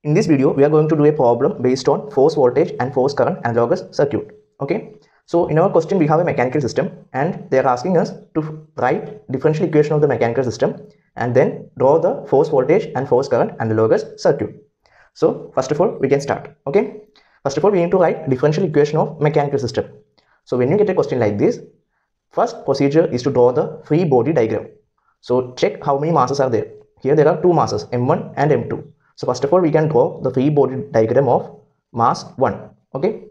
In this video, we are going to do a problem based on force voltage and force current analogous circuit. Okay. So in our question, we have a mechanical system and they are asking us to write differential equation of the mechanical system and then draw the force voltage and force current analogous circuit. So first of all, we can start. Okay. First of all, we need to write differential equation of mechanical system. So when you get a question like this, first procedure is to draw the free body diagram. So check how many masses are there. Here there are two masses, M1 and M2. So first of all, we can draw the free body diagram of mass 1. Okay.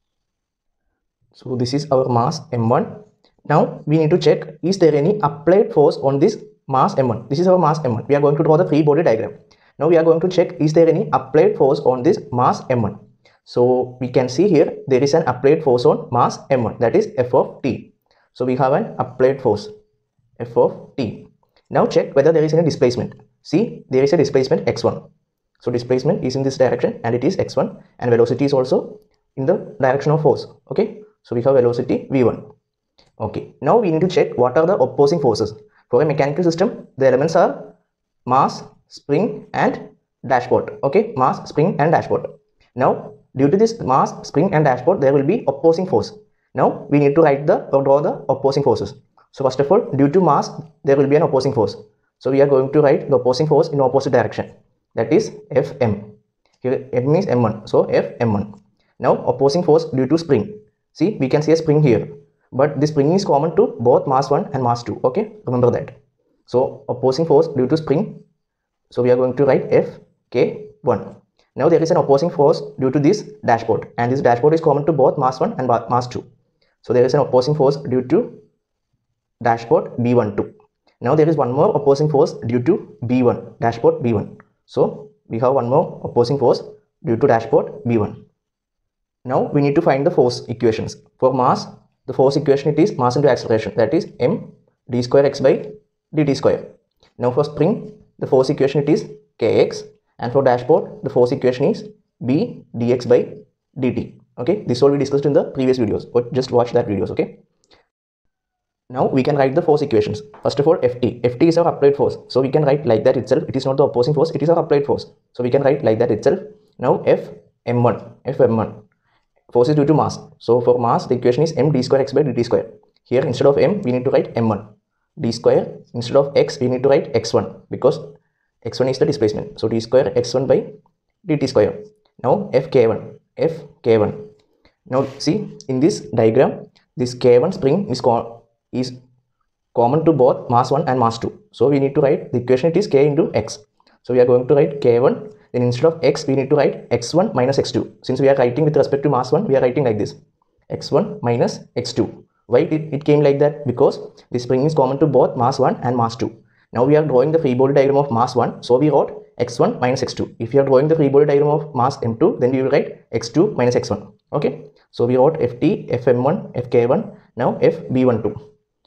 So this is our mass M1. Now we need to check, is there any applied force on this mass M1? This is our mass M1. We are going to draw the free body diagram. Now we are going to check, is there any applied force on this mass M1? So we can see here there is an applied force on mass M1, that is F of T. So we have an applied force F of T. Now check whether there is any displacement. See, there is a displacement x1. So displacement is in this direction and it is x1, and velocity is also in the direction of force. Okay. So we have velocity v1. Okay. Now we need to check what are the opposing forces. For a mechanical system, the elements are mass, spring and dashpot. Okay. Mass, spring and dashpot. Now due to this mass, spring and dashpot, there will be opposing force. Now we need to draw the opposing forces. So first of all, due to mass, there will be an opposing force. So we are going to write the opposing force in opposite direction. That is Fm. Here M is M1. So Fm1. Now opposing force due to spring. See, we can see a spring here. But this spring is common to both mass 1 and mass 2. Okay, remember that. So opposing force due to spring. So we are going to write Fk1. Now there is an opposing force due to this dashpot. And this dashpot is common to both mass 1 and mass 2. So there is an opposing force due to dashpot B12. Now there is one more opposing force due to B1, dashpot B1. So we have one more opposing force due to dashpot B1. Now we need to find the force equations. For mass, the force equation it is mass into acceleration, that is m d square x by dt square. Now for spring, the force equation it is kx, and for dashpot, the force equation is b dx by dt. Okay, this all we discussed in the previous videos, but just watch that videos. Okay. Now we can write the force equations. First of all, Ft. Ft is our applied force. So we can write like that itself. It is not the opposing force, it is our applied force. So we can write like that itself. Now Fm1. Force is due to mass. So for mass, the equation is m d square x by dt square. Here instead of m, we need to write m1. D square, instead of x, we need to write x1 because x1 is the displacement. So d square x1 by dt square. Now Fk1. Now see, in this diagram, this k1 spring is common to both mass 1 and mass 2. So we need to write the equation, it is k into x. So we are going to write k1, then instead of x we need to write x1 minus x2. Since we are writing with respect to mass 1, we are writing like this, x1 minus x2. Why it came like that? Because the spring is common to both mass 1 and mass 2. Now we are drawing the free body diagram of mass 1, so we wrote x1 minus x2. If you are drawing the free body diagram of mass m2, then we will write x2 minus x1. Okay, so we wrote Ft, Fm1, Fk1, now Fb12.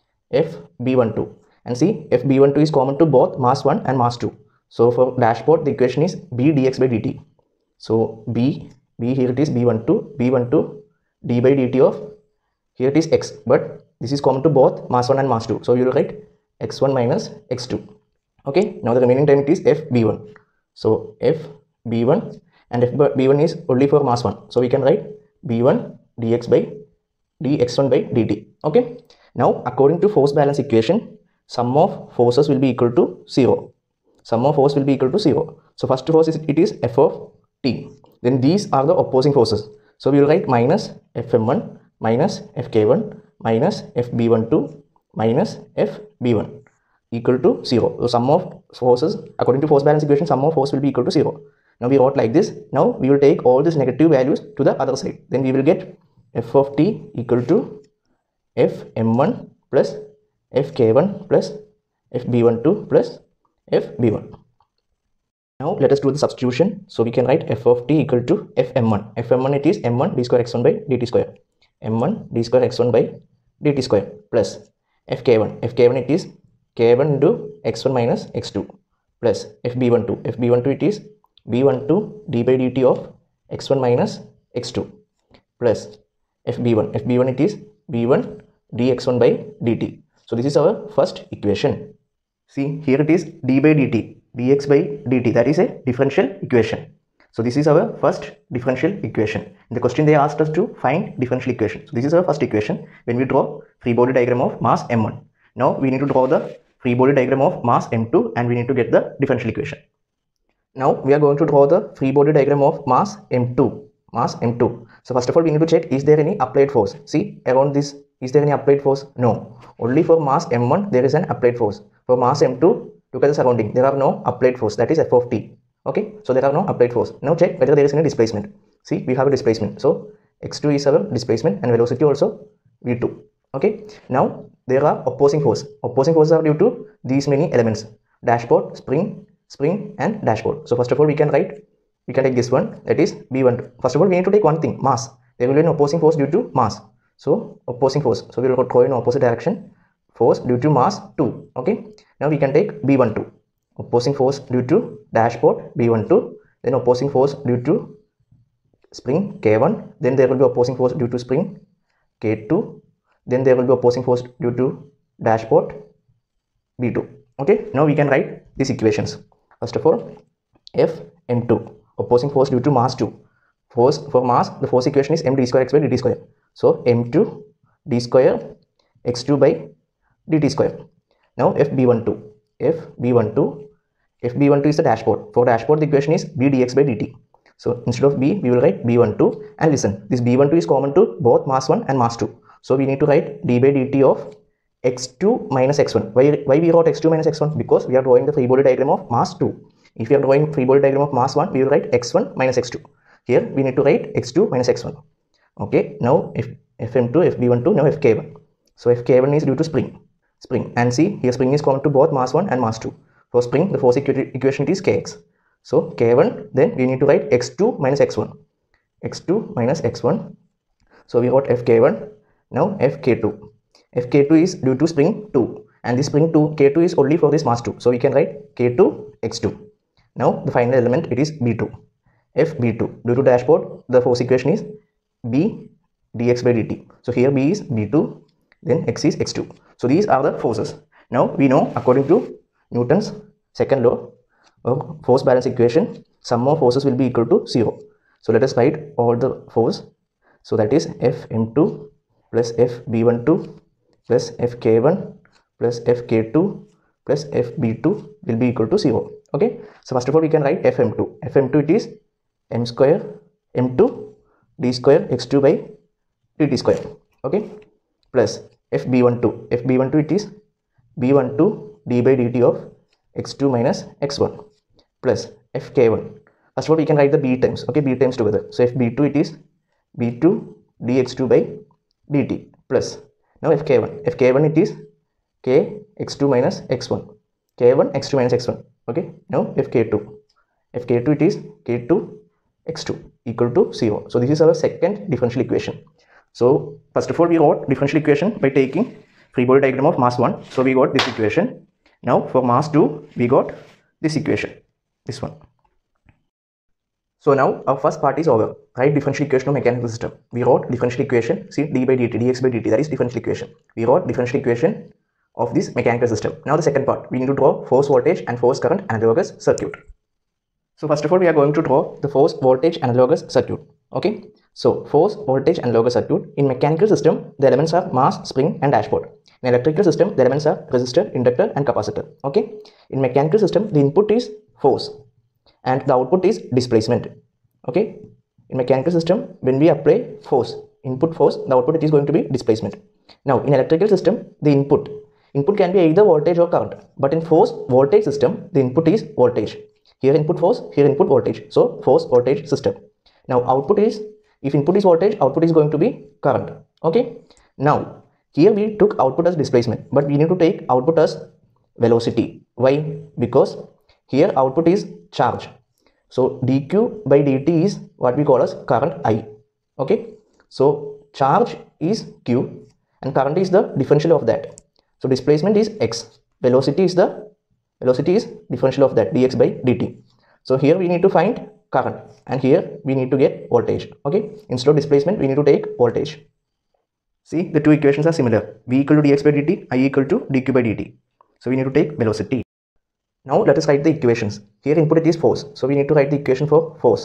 Fb12, and see, Fb12 is common to both mass 1 and mass 2. So for dashpot, the equation is b dx by dt. So b here it is b12 d by dt of, here it is x, but this is common to both mass 1 and mass 2. So you will write x1 minus x2. Okay, now the remaining term it is Fb1. So Fb1, and Fb1 is only for mass 1. So we can write b1 dx by dx1 by dt. Okay. Now according to force balance equation, sum of forces will be equal to 0. Sum of force will be equal to 0. So first force is it is F of T. Then these are the opposing forces. So we will write minus Fm1 minus Fk1 minus Fb12 minus Fb1 equal to 0. So sum of forces according to force balance equation, sum of force will be equal to 0. Now we wrote like this. Now we will take all these negative values to the other side. Then we will get F of T equal to Fm1 plus Fk1 plus Fb12 plus Fb1. Now let us do the substitution. So we can write F of T equal to Fm1. Fm1 it is m1 d square x1 by dt square. m1 d square x1 by dt square plus Fk1. Fk1 it is k1 into x1 minus x2 plus Fb12. Fb12 it is b12 d by dt of x1 minus x2 plus Fb1. Fb1 it is b1 dx1 by dt. So this is our first equation. See, here it is d by dt, dx by dt, that is a differential equation. So this is our first differential equation. In the question they asked us to find differential equation. So this is our first equation when we draw free body diagram of mass m1. Now we need to draw the free body diagram of mass m2 and we need to get the differential equation. Now we are going to draw the free body diagram of mass m2. So first of all we need to check, is there any applied force? See around this, is there any applied force? No. Only for mass m1 there is an applied force. For mass m2, look at the surrounding, there are no applied force, that is f of t. Okay, so there are no applied force. Now check whether there is any displacement. See, we have a displacement, so x2 is our displacement and velocity also v2. Okay, now there are opposing forces are due to these many elements: dashpot, spring and dashpot. So first of all we can take this one, that is b1. First of all we need to take one thing, mass. There will be an opposing force due to mass, so opposing force, so we will go in opposite direction, force due to mass 2. Okay, now we can take b12, opposing force due to dashpot b12, then opposing force due to spring k1, then there will be opposing force due to spring k2, then there will be opposing force due to dashpot b2. Okay, now we can write these equations. First of all, f m2, opposing force due to mass 2. Force for mass, the force equation is m d square x by dt square. So m2 d square x2 by dt square. Now fb12 is the dashpot. For dashpot the equation is b dx by dt. So instead of b we will write b12, and listen, this b12 is common to both mass 1 and mass 2. So we need to write d by dt of x2 minus x1. Why we wrote x2 minus x1? Because we are drawing the free body diagram of mass 2. If we are drawing free body diagram of mass 1, we will write x1 minus x2. Here we need to write x2 minus x1. Okay, now if fm2, fb12, now fk1. So fk1 is due to spring, and see here spring is common to both mass 1 and mass 2. For spring the force equation is kx. So k1, then we need to write x2 minus x1. So we wrote fk1. Now fk2. fk2 is due to spring 2, and this spring 2 k2 is only for this mass 2. So we can write k2 x2. Now the final element, it is b2. fb2, due to dashpot the force equation is b dx by dt. So here b is b2, then x is x2. So these are the forces. Now we know, according to Newton's second law of force balance equation, sum of forces will be equal to 0. So let us write all the force. So that is fm2 plus fb12 plus fk1 plus fk2 plus fb2 will be equal to 0. Okay, so first of all we can write fm2. It is m square m2 d square x2 by dt square. Okay, plus fb12 it is b12 d by dt of x2 minus x1 plus fk1. First of all we can write the b terms. Okay, b terms together. So fb2 it is b2 dx2 by dt plus now fk1 it is k x2 minus x1, k1 x2 minus x1. Okay, now fk2 it is k2 x2 equal to 0. So this is our second differential equation. So first of all we wrote differential equation by taking free body diagram of mass 1. So we got this equation. Now for mass 2 we got this equation, this one. So now our first part is over. Write differential equation of mechanical system. We wrote differential equation, see d by dt, dx by dt, that is differential equation. We wrote differential equation of this mechanical system. Now the second part, we need to draw force voltage and force current analogous circuit. So first of all we are going to draw the force voltage analogous circuit. Okay, so force voltage analogous circuit. In mechanical system the elements are mass, spring and dashpot. In electrical system the elements are resistor, inductor and capacitor. Okay, in mechanical system the input is force and the output is displacement. Okay, in mechanical system when we apply force, input force, the output it is going to be displacement. Now in electrical system the input can be either voltage or current, but in force voltage system the input is voltage. Here input force, here input voltage, so force voltage system. Now output is, if input is voltage, output is going to be current. Okay, now here we took output as displacement, but we need to take output as velocity. Why? Because here output is charge, so dq by dt is what we call as current I. Okay, so charge is q and current is the differential of that. So displacement is x, velocity is differential of that, dx by dt. So here we need to find current and here we need to get voltage. Okay, instead of displacement we need to take voltage. See, the two equations are similar, v equal to dx by dt, I equal to dq by dt. So we need to take velocity. Now let us write the equations. Here input it is force. So we need to write the equation for force,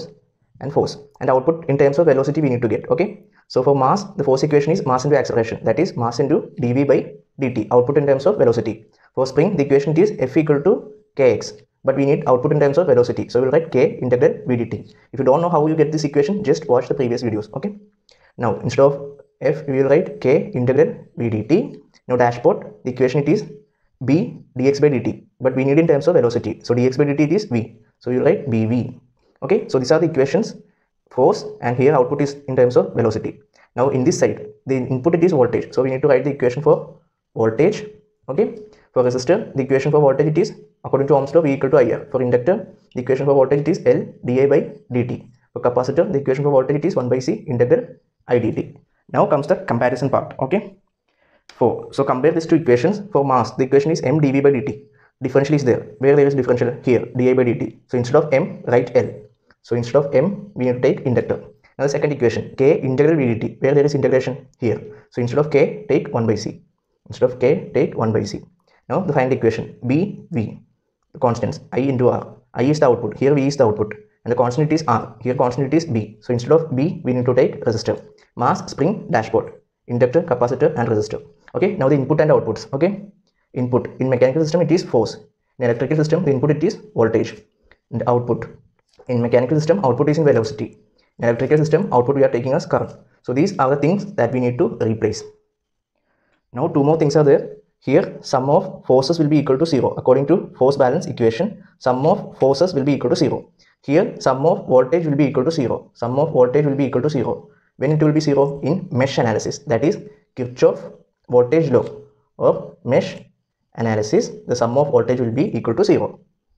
and output in terms of velocity we need to get. Okay. So for mass, the force equation is mass into acceleration. That is mass into dv by dt. Output in terms of velocity. For spring, the equation is F equal to kx. But we need output in terms of velocity. So we'll write k integral v dt. If you don't know how you get this equation, just watch the previous videos. Okay. Now instead of F, we will write k integral v dt. Now dashpot, the equation it is b dx by dt, but we need in terms of velocity. So dx by dt is v. So you write bv. Okay, so these are the equations, force, and here output is in terms of velocity. Now in this side, the input it is voltage. So we need to write the equation for voltage. Okay, for resistor, the equation for voltage it is according to Ohm's law V equal to IR. For inductor, the equation for voltage it is L di by dt. For capacitor, the equation for voltage it is 1 by C integral I dt. Now comes the comparison part. Okay. So compare these two equations. For mass, the equation is m dv by dt. Differential is there. Where there is differential? Here, di by dt. So instead of m, write L. So instead of m, we need to take inductor. Now the second equation, k integral v dt. Where there is integration? Here. So instead of k, take 1 by c. Instead of k, take 1 by c. Now the final equation, b, v. The constants, I into r. I is the output. Here v is the output. And the constant is r. Here constant is b. So instead of b, we need to take resistor. Mass, spring, dashpot. Inductor, capacitor, and resistor. Okay, now the input and outputs. Okay, input in mechanical system it is force. In electrical system, the input it is voltage. And output in mechanical system, output is in velocity. In electrical system, output we are taking as current. So these are the things that we need to replace. Now two more things are there. Here sum of forces will be equal to 0. According to force balance equation, sum of forces will be equal to 0. Here sum of voltage will be equal to 0. Sum of voltage will be equal to 0. When it will be 0? In mesh analysis, that is Kirchhoff voltage law or mesh analysis, the sum of voltage will be equal to 0.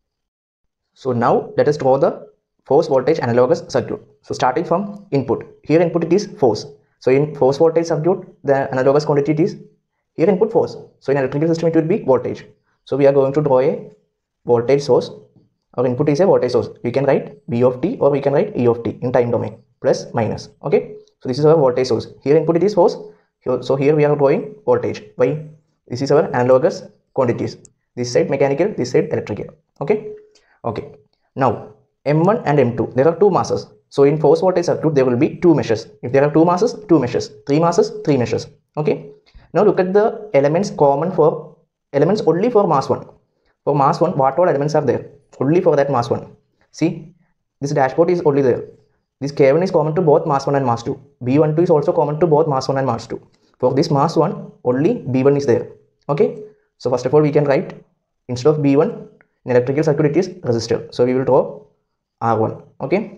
So now let us draw the force voltage analogous circuit. So starting from input, here input it is force. So in force voltage circuit, the analogous quantity it is here input force. So in electrical system it will be voltage. So we are going to draw a voltage source. Our input is a voltage source. We can write v of t or we can write e of t in time domain, plus minus. Okay, so this is our voltage source. Here input it is force. So here we are drawing voltage. Why? This is our analogous quantities. This side mechanical, this side electrical. Okay. Okay. Now M1 and M2, there are two masses. So in force voltage circuit there will be two meshes. If there are two masses, two meshes. Three masses, three meshes. Okay. Now look at the elements common for elements only for mass 1. For mass 1, what all elements are there? Only for that mass 1. See, this dashpot is only there. This K1 is common to both mass 1 and mass 2. B12 is also common to both mass 1 and mass 2. For this mass 1, only B1 is there. Okay. So first of all, we can write instead of B1 in electrical circuit it is resistor. So we will draw R1. Okay.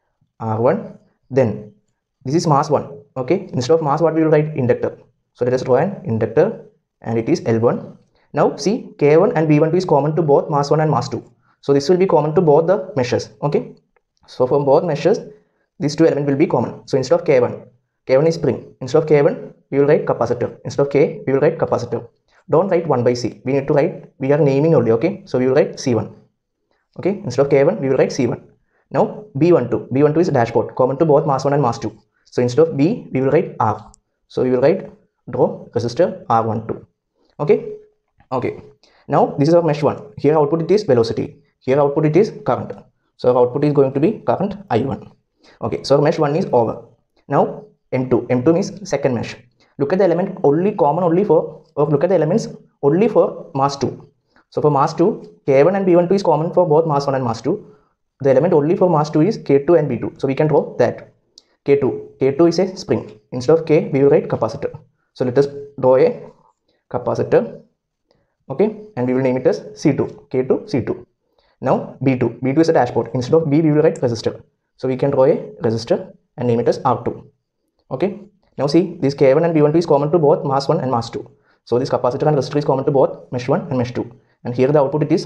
R1. Then this is mass 1. Okay. Instead of mass, what we will write? Inductor. So let us draw an inductor and it is L1. Now see, K1 and B12 is common to both mass 1 and mass 2. So this will be common to both the meshes. Okay. So from both meshes, these two elements will be common. So instead of K1 is spring. Instead of K1, we will write capacitor. Instead of K, we will write capacitor. Don't write 1 by C. We need to write, we are naming only. Okay. So we will write C1. Okay. Instead of K1, we will write C1. Now B12. B12 is dashpot, common to both mass 1 and mass 2. So instead of B, we will write R. So we will write, draw resistor R12. Okay. Okay. Now this is our mesh 1. Here output it is velocity. Here output it is current. So our output is going to be current I1. Okay. So our mesh 1 is over. Now M2. M2 means second mesh. Look at the element only common only for, or look at the elements only for mass 2. So for mass 2, K1 and B12 is common for both mass 1 and mass 2. The element only for mass 2 is K2 and B2. So we can draw that. K2. K2 is a spring. Instead of K, we will write capacitor. So let us draw a capacitor. Okay. And we will name it as C2. K2, C2. Now B2. B2 is a dashpot. Instead of B, we will write resistor. So we can draw a resistor and name it as R2. Okay. Now see, this K1 and B12 is common to both mass 1 and mass 2. So this capacitor and resistor is common to both mesh 1 and mesh 2. And here the output it is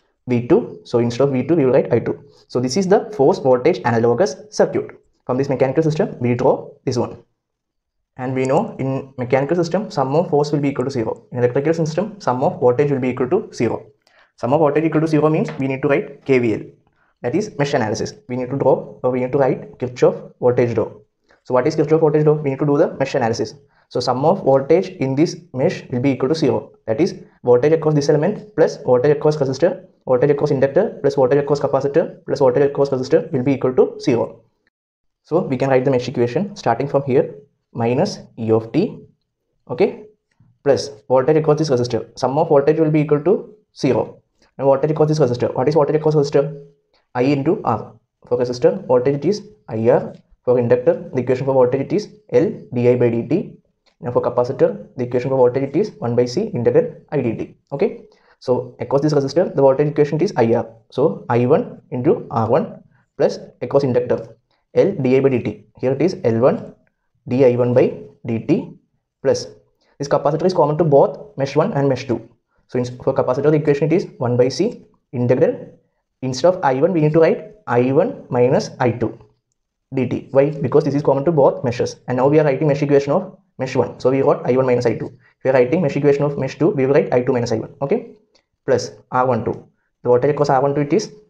V2. So instead of V2, we will write I2. So this is the force voltage analogous circuit. From this mechanical system, we draw this one. And we know in mechanical system, sum of force will be equal to 0. In electrical system, sum of voltage will be equal to 0. Sum of voltage equal to 0 means we need to write KVL. That is mesh analysis. We need to draw, or we need to write Kirchhoff voltage law. So what is Kirchhoff voltage law? We need to do the mesh analysis. So sum of voltage in this mesh will be equal to 0. That is voltage across this element plus voltage across resistor, voltage across inductor plus voltage across capacitor plus voltage across resistor will be equal to 0. So we can write the mesh equation starting from here, minus E of t, okay, plus voltage across this resistor. Sum of voltage will be equal to 0. Now voltage across this resistor. What is voltage across resistor? I into R. For resistor, voltage it is IR. For inductor, the equation for voltage it is L di by dt. Now for capacitor, the equation for voltage it is 1 by C integral I dt. Okay. So across this resistor, the voltage equation is IR. So I1 into R1 plus across inductor L di by dt. Here it is L1 di1 by dt plus this capacitor is common to both mesh 1 and mesh 2. So for capacitor, the equation it is 1 by C integral. Instead of I1, we need to write I1 minus I2 dt. Why? Because this is common to both meshes. And now we are writing mesh equation of mesh 1. So we got I1 minus I2. If we are writing mesh equation of mesh 2, we will write I2 minus I1. Okay. Plus R12. The voltage across R12 it is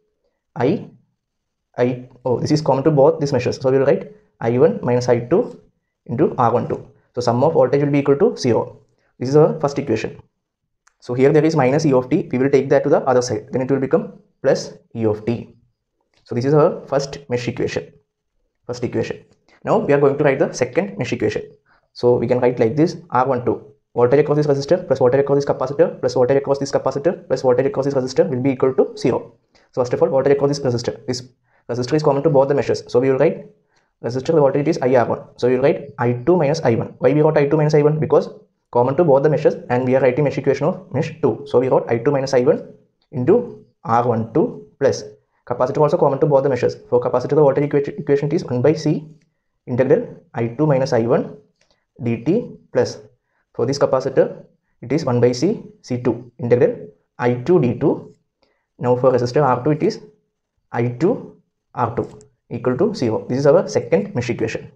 this is common to both these meshes. So we will write I1 minus I2 into R12. So sum of voltage will be equal to 0. This is our first equation. So here there is minus E of t. We will take that to the other side. Then it will become plus E of t. So this is our first mesh equation. First equation. Now we are going to write the second mesh equation. So we can write like this: R12 voltage across this resistor plus voltage across this capacitor plus voltage across this capacitor plus voltage across this resistor will be equal to 0. So first of all, voltage across this resistor. This resistor is common to both the meshes. So we will write resistor, the voltage is IR1. So we will write I2 minus I1. Why we got I2 minus I1? Because common to both the meshes and we are writing mesh equation of mesh 2. So we got I2 minus I1 into R12 plus capacitor also common to both the meshes. For capacitor, the voltage equation is 1 by C integral I2 minus I1 dt plus for this capacitor it is 1 by C C2 integral I2 d2. Now for resistor R2 it is I2 R2 equal to 0. This is our second mesh equation.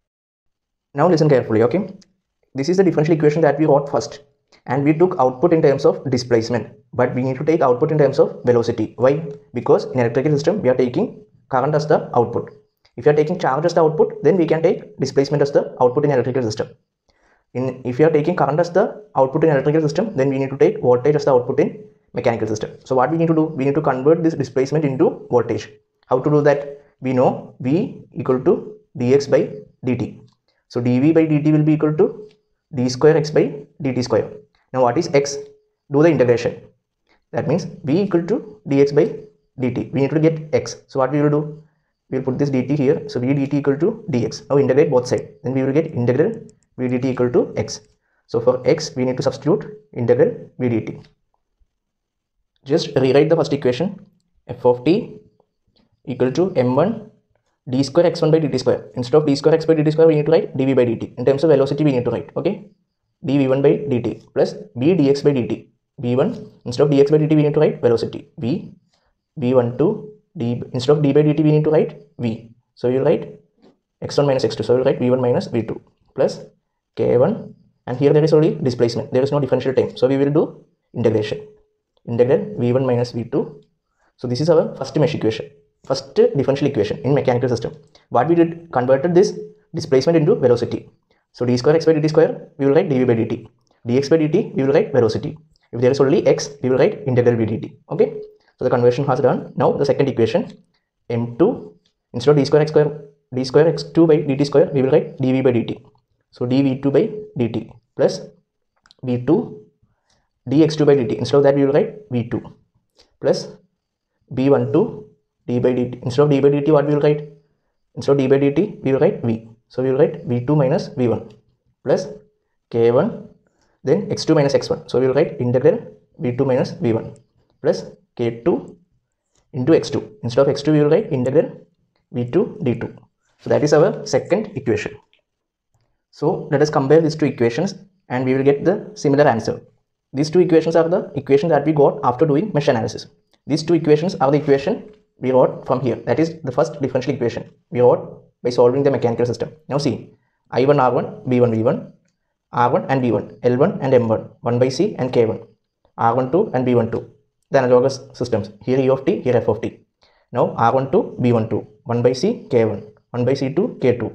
Now listen carefully, okay? This is the differential equation that we wrote first, and we took output in terms of displacement, but we need to take output in terms of velocity. Why? Because in electrical system we are taking current as the output. If you are taking charge as the output, then we can take displacement as the output in electrical system. If you are taking current as the output in electrical system, then we need to take voltage as the output in mechanical system. So what we need to do? We need to convert this displacement into voltage. How to do that? We know V equal to dx by dt. So dV by dt will be equal to d square x by dt square. Now what is x? Do the integration. That means V equal to dx by dt. We need to get x. So what we will do? We will put this dt here. So v dt equal to dx. Now integrate both sides. Then we will get integral v dt equal to x. So for x we need to substitute integral v dt. Just rewrite the first equation. F of t equal to m1 d square x1 by dt square. Instead of d square x by dt square, we need to write dv by dt. In terms of velocity, we need to write, okay, dv1 by dt plus b dx by dt. v1, instead of dx by dt, we need to write velocity. v12 d, instead of d by dt, we need to write v. So we will write x1 minus x2. So we will write v1 minus v2 plus k1. And here there is only displacement. There is no differential time. So we will do integration. Integral v1 minus v2. So this is our first mesh equation. First differential equation in mechanical system. What we did, converted this displacement into velocity. So d square x by dt square, we will write dv by dt. dx by dt, we will write velocity. If there is only x, we will write integral v dt. Okay. So the conversion has done. Now the second equation, m2, instead of d square x2 by dt square, we will write dv by dt. So dv2 by dt plus v2 dx2 by dt. Instead of that, we will write v2 plus b12 d by dt. Instead of d by dt, what we will write? Instead of d by dt, we will write v. So we will write v2 minus v1 plus k1, then x2 minus x1. So we will write integral v2 minus v1 plus k2 into x2. Instead of x2, we will write integral v2 d2. So that is our second equation. So let us compare these two equations and we will get the similar answer. These two equations are the equations that we got after doing mesh analysis. These two equations are the equation we wrote from here. That is the first differential equation we wrote by solving the mechanical system. Now see, I1 R1, B1 V1, R1 and B1, L1 and M1, 1 by C and K1, R12 and B12, the analogous systems, here E of t, here F of t. Now R12, B12, 1 by C, K1, 1 by C2, K2,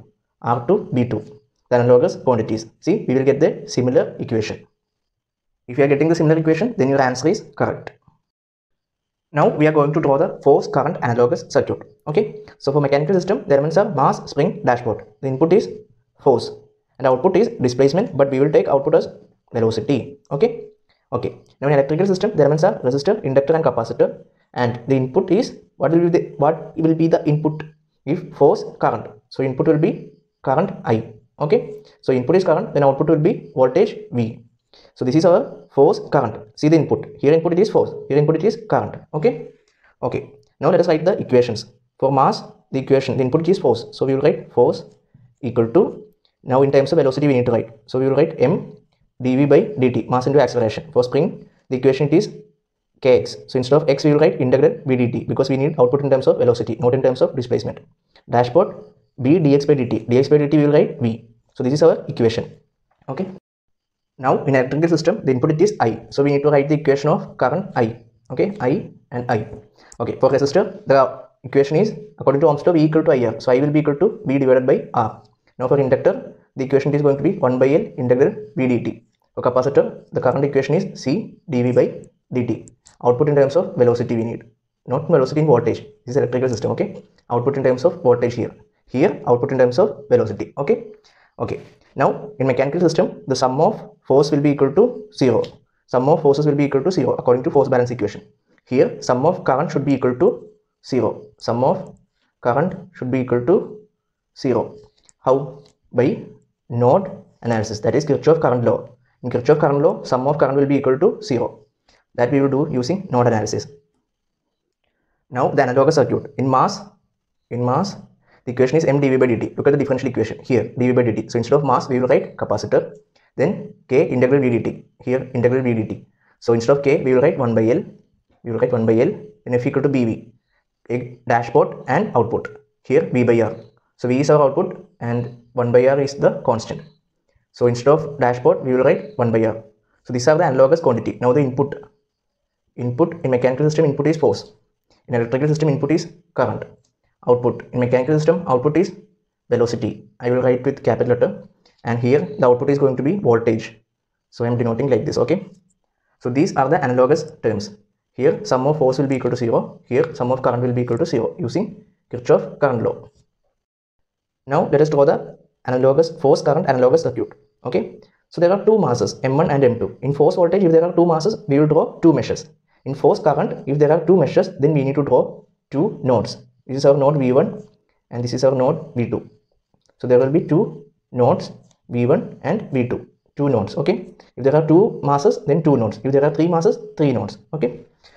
R2, B2, the analogous quantities. See, we will get the similar equation. If you are getting the similar equation, then your answer is correct. Now we are going to draw the force current analogous circuit. Okay, so for mechanical system, the elements are mass, spring, dashport. The input is force and output is displacement, but we will take output as velocity. Okay. Now in electrical system, the elements are resistor, inductor, and capacitor, and the input is what will be the input if force current. So input will be current I. Okay, so input is current, then output will be voltage V. So this is our force current. See the input. Here input it is force. Here input it is current. Okay. Now let us write the equations. For mass, the input is force. So we will write force equal to, now in terms of velocity we need to write. So we will write m dv by dt, mass into acceleration. For spring, the equation it is kx. So instead of x we will write integral v dt, because we need output in terms of velocity, not in terms of displacement. Dashport b dx by dt. Dx by dt we will write v. So this is our equation. Okay. Now in electrical system, the input it is I. So we need to write the equation of current I. Okay, I and I. Okay, for resistor, the equation is according to Ohm's law, V equal to IR. So I will be equal to V divided by R. Now for inductor, the equation is going to be 1 by L integral V dt. For capacitor, the current equation is C dV by dt. Output in terms of velocity we need, not velocity in voltage. This is electrical system. Okay, output in terms of voltage here. Here output in terms of velocity. Okay. Now in mechanical system, the sum of force will be equal to 0. Sum of forces will be equal to 0 according to force balance equation. Here sum of current should be equal to 0. Sum of current should be equal to 0. How? By node analysis, that is Kirchhoff current law. In Kirchhoff current law, sum of current will be equal to 0. That we will do using node analysis. Now the analogous circuit. In mass, the equation is m dv by dt. Look at the differential equation here, dv by dt. So instead of mass, we will write capacitor. Then k integral v dt. Here integral v dt. So instead of k, we will write 1 by L. Then F equal to bv. A dashport and output. Here v by r. So v is our output and 1 by r is the constant. So instead of dashport, we will write 1 by r. So these are the analogous quantity. Now the input. Input in mechanical system, input is force. In electrical system, input is current. Output in mechanical system, output is velocity. I will write with capital letter, and here the output is going to be voltage. So I am denoting like this. Okay. So these are the analogous terms. Here sum of force will be equal to 0. Here sum of current will be equal to 0 using Kirchhoff current law. Now let us draw the analogous force current analogous circuit. Okay. So there are two masses M1 and M2. In force voltage, if there are two masses, we will draw two meshes. In force current, if there are two meshes, then we need to draw two nodes. This is our node V1 and this is our node V2. So there will be two nodes V1 and V2. Two nodes. Okay. If there are two masses, then two nodes. If there are three masses, three nodes. Okay.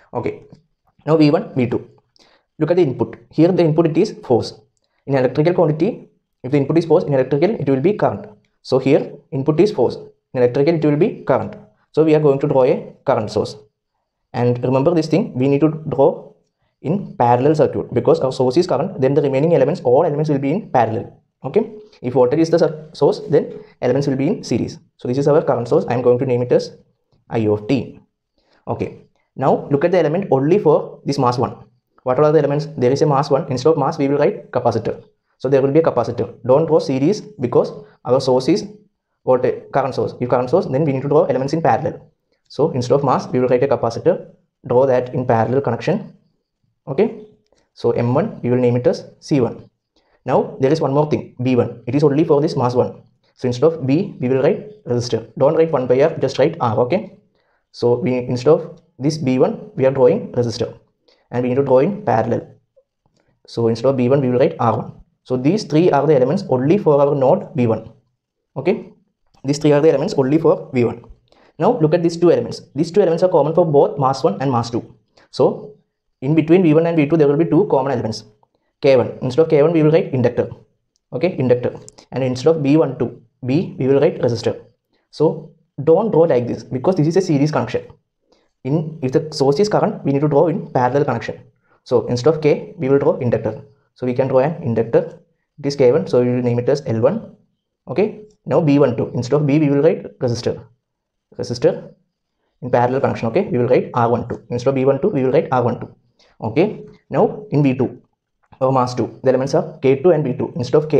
Now V1, V2. Look at the input. Here the input it is force. In electrical quantity, if the input is force, in electrical it will be current. So here input is force. In electrical it will be current. So we are going to draw a current source. And remember this thing, we need to draw in parallel circuit, because our source is current, then the remaining elements, all elements will be in parallel. Okay. If voltage is the source, then elements will be in series. So this is our current source. I am going to name it as I of t. Okay. Now look at the element only for this mass 1. What are the elements? There is a mass 1. Instead of mass, we will write capacitor. So there will be a capacitor. Don't draw series because our source is voltage, current source. If current source, then we need to draw elements in parallel. So instead of mass, we will write a capacitor. Draw that in parallel connection. Okay. So M1, we will name it as C1. Now there is one more thing, B1. It is only for this mass 1. So instead of B, we will write resistor. Don't write 1 by R, just write R. Okay. So we, instead of this B1, we are drawing resistor. And we need to draw in parallel. So instead of B1, we will write R1. So these three are the elements only for our node V1. Okay. These three are the elements only for V1. Now look at these two elements. These two elements are common for both mass 1 and mass 2. So in between V1 and V2, there will be two common elements. K1. Instead of K1, we will write inductor. Okay, inductor. And instead of B12, B, we will write resistor. So don't draw like this because this is a series connection. If the source is current, we need to draw in parallel connection. So instead of K, we will draw inductor. So we can draw an inductor. It is K1, so we will name it as L1. Okay. Now B12. Instead of B, we will write resistor. Resistor in parallel connection. Okay. We will write R12. Instead of B12, we will write R12. Okay. Now in V2 or mass 2, the elements are K2 and V2. Instead of K,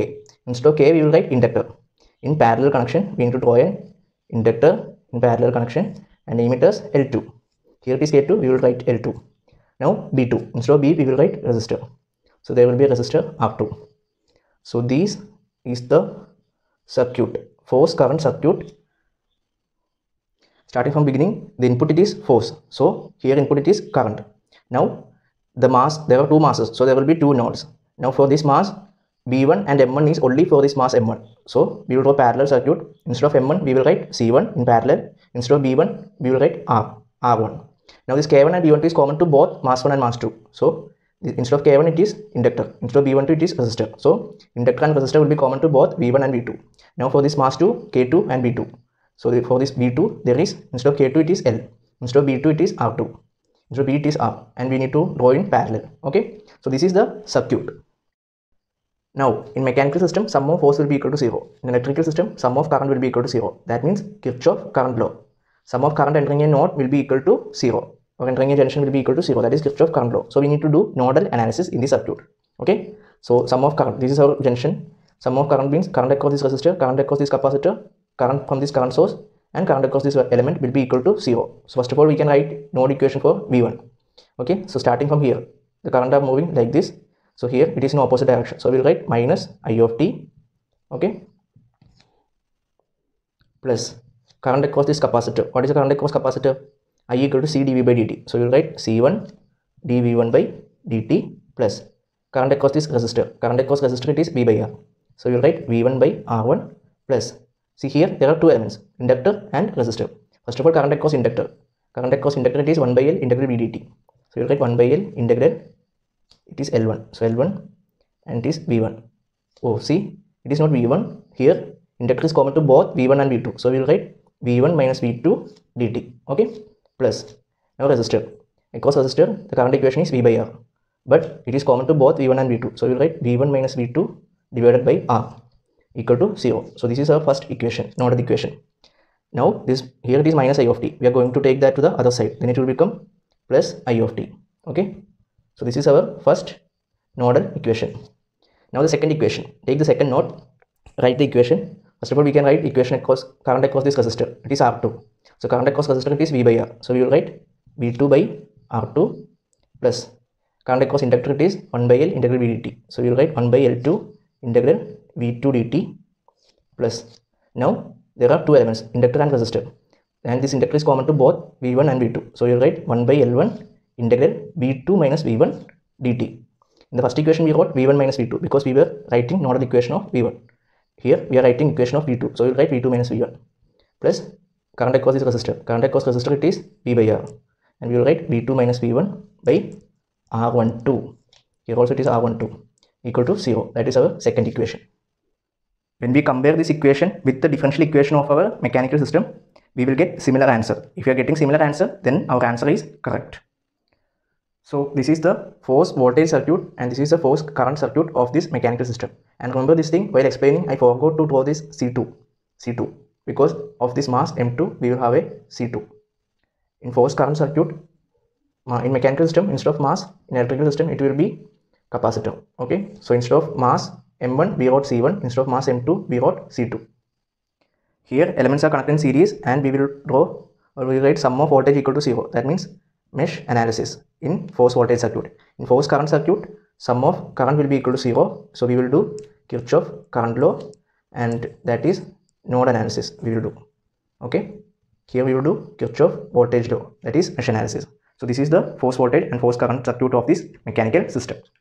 Instead of K, we will write inductor. In parallel connection, we need to draw an inductor in parallel connection and name it as L2. Here it is K2, we will write L2. Now B2. Instead of B, we will write resistor. So there will be a resistor R2. So this is the circuit, force current circuit. Starting from beginning, the input it is force. So here input it is current. Now the mass, there are two masses, so there will be two nodes. Now for this mass, B1 and M1 is only for this mass M1. So we will draw parallel circuit. Instead of M1, we will write C1 in parallel. Instead of B1, we will write R1. Now this K1 and B1 is common to both mass 1 and mass 2. So instead of K1 it is inductor. Instead of B12 it is resistor. So inductor and resistor will be common to both V1 and V2. Now for this mass 2, K2 and B2. So for this V2 there is, instead of K2 it is L. Instead of B2 it is R2. Instead of B it is R. And we need to draw in parallel. Okay. So this is the circuit. Now, in mechanical system, sum of force will be equal to 0. In electrical system, sum of current will be equal to 0. That means Kirchhoff current law. Sum of current entering a node will be equal to 0. Or entering a junction will be equal to 0. That is Kirchhoff current law. So we need to do nodal analysis in the circuit. Okay. So sum of current, this is our junction. Sum of current means current across this resistor, current across this capacitor, current from this current source, and current across this element will be equal to 0. So first of all, we can write node equation for V1. Okay. So starting from here, the current are moving like this. So here it is in opposite direction. So we will write minus I of t, okay, plus current across this capacitor. What is the current across capacitor? I equal to C dV by dt. So we will write C1 dV1 by dt plus current across this resistor. Current across resistor it is V by R. So we will write V1 by R1 plus, see here there are two elements, inductor and resistor. First of all, current across inductor. Current across inductor it is 1 by L integral V dt. So we will write 1 by L integral, it is L1. So L1 and it is V1. Oh, see, it is not V1. Here, inductor is common to both V1 and V2. So we will write V1 minus V2 dt. Okay, plus now resistor. Across resistor, the current equation is V by R. But it is common to both V1 and V2. So we will write V1 minus V2 divided by R equal to 0. So this is our first equation, nodal equation. Now this here it is minus I of t. We are going to take that to the other side. Then it will become plus I of t. Okay. So this is our first nodal equation. Now the second equation. Take the second node, write the equation. First of all, we can write equation across current across this resistor. It is R2. So current across resistor it is V by R. So we will write V2 by R2 plus current across inductor it is 1 by L integral V dt. So we will write 1 by L2 integral V2 dt plus, now there are two elements, inductor and resistor. And this inductor is common to both V1 and V2. So we will write 1 by L1 integral V2 minus V1 dt. In the first equation we wrote V1 minus V2 because we were writing nodal equation of V1. Here we are writing equation of V2. So we will write V2 minus V1 plus current across this resistor. Current across resistor it is V by R. And we will write V2 minus V1 by R12. Here also it is R12 equal to 0. That is our second equation. When we compare this equation with the differential equation of our mechanical system, we will get similar answer. If you are getting similar answer, then our answer is correct. So this is the force voltage circuit and this is the force current circuit of this mechanical system. And remember this thing, while explaining I forgot to draw this C2 because of this mass M2 we will have a C2. In force current circuit, in mechanical system, instead of mass, in electrical system it will be capacitor. Okay, so instead of mass M1 we wrote C1, instead of mass M2 we wrote C2. Here elements are connected in series and we will draw or we will write sum of voltage equal to 0. That means mesh analysis in force voltage circuit. In force current circuit, sum of current will be equal to 0. So we will do Kirchhoff current law and that is node analysis we will do. Okay, here we will do Kirchhoff voltage law, that is mesh analysis. So this is the force voltage and force current circuit of this mechanical system.